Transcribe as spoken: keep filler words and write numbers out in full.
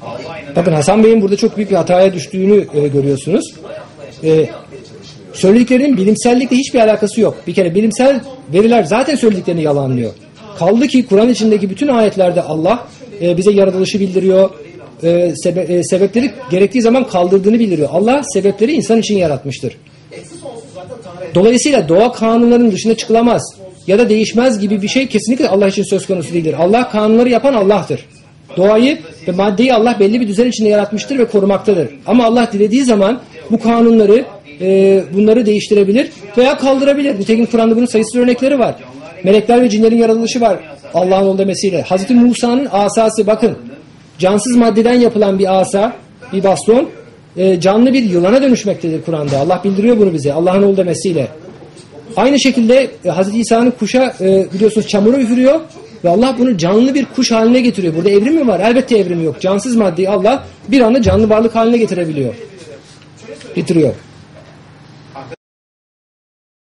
Bakın Hasan Bey'in burada çok büyük bir hataya düştüğünü e, görüyorsunuz. E, söylediklerinin bilimsellikle hiçbir alakası yok. Bir kere bilimsel veriler zaten söylediklerini yalanlıyor. Kaldı ki Kur'an içindeki bütün ayetlerde Allah e, bize yaratılışı bildiriyor. E, sebe e, sebepleri gerektiği zaman kaldırdığını bildiriyor. Allah sebepleri insan için yaratmıştır. Dolayısıyla doğa kanunlarının dışına çıkılamaz ya da değişmez gibi bir şey kesinlikle Allah için söz konusu değildir. Allah kanunları yapan Allah'tır. Doğayı ve maddeyi Allah belli bir düzen içinde yaratmıştır ve korumaktadır. Ama Allah dilediği zaman bu kanunları, e, bunları değiştirebilir veya kaldırabilir. Nitekim Kur'an'da bunun sayısız örnekleri var. Melekler ve cinlerin yaratılışı var Allah'ın ol demesiyle. Hazreti Musa'nın asası, bakın, cansız maddeden yapılan bir asa, bir baston, e, canlı bir yılana dönüşmektedir Kur'an'da. Allah bildiriyor bunu bize Allah'ın ol demesiyle. Aynı şekilde e, Hazreti İsa'nın kuşa e, biliyorsunuz çamuru üfürüyor ve Allah bunu canlı bir kuş haline getiriyor. Burada evrim mi var? Elbette evrim yok. Cansız maddeyi Allah bir anda canlı varlık haline getirebiliyor. Getiriyor.